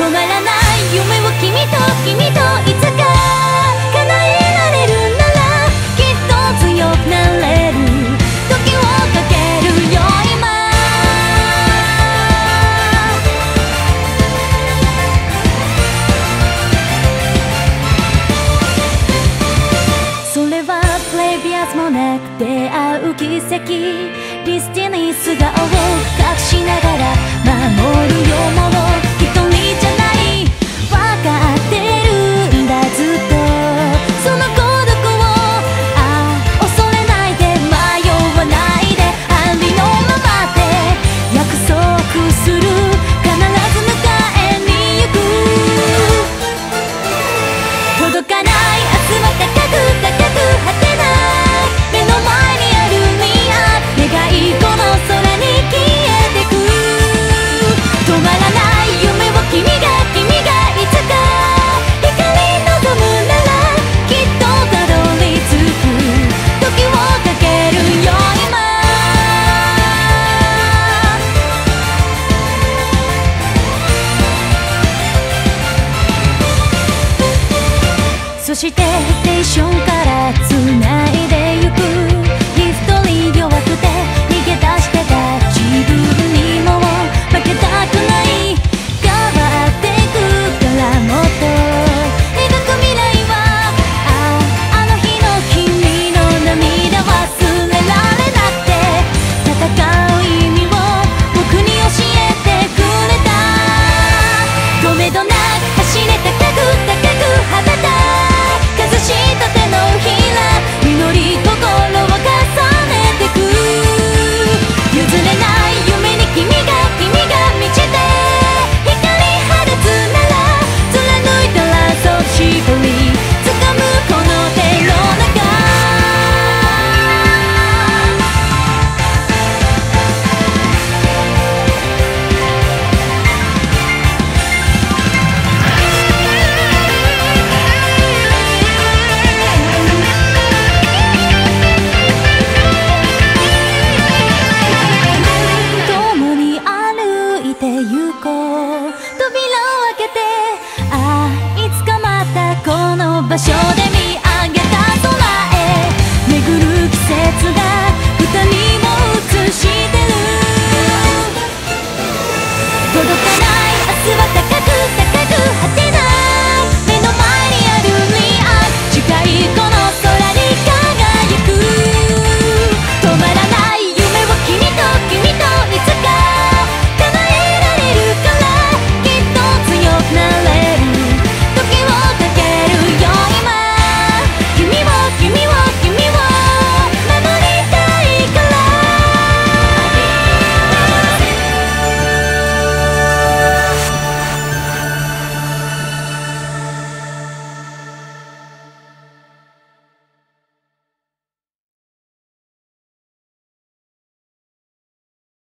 止まらない夢を君といつか叶えられるならきっと強くなれる時をかけるよ今それはプレビアスもなく出会う奇跡ディスティニー素顔を隠しながら守るよもの一人じゃない分かってるんだずっとその孤独を恐れないで迷わないでありのままで約束する必ず迎えに行く届かない明日は高く果てない目の前にある願いこの空に消えてく止まらない夢を君がいつか光望むならきっとたどり着く時をかけるよ今そしてステーションから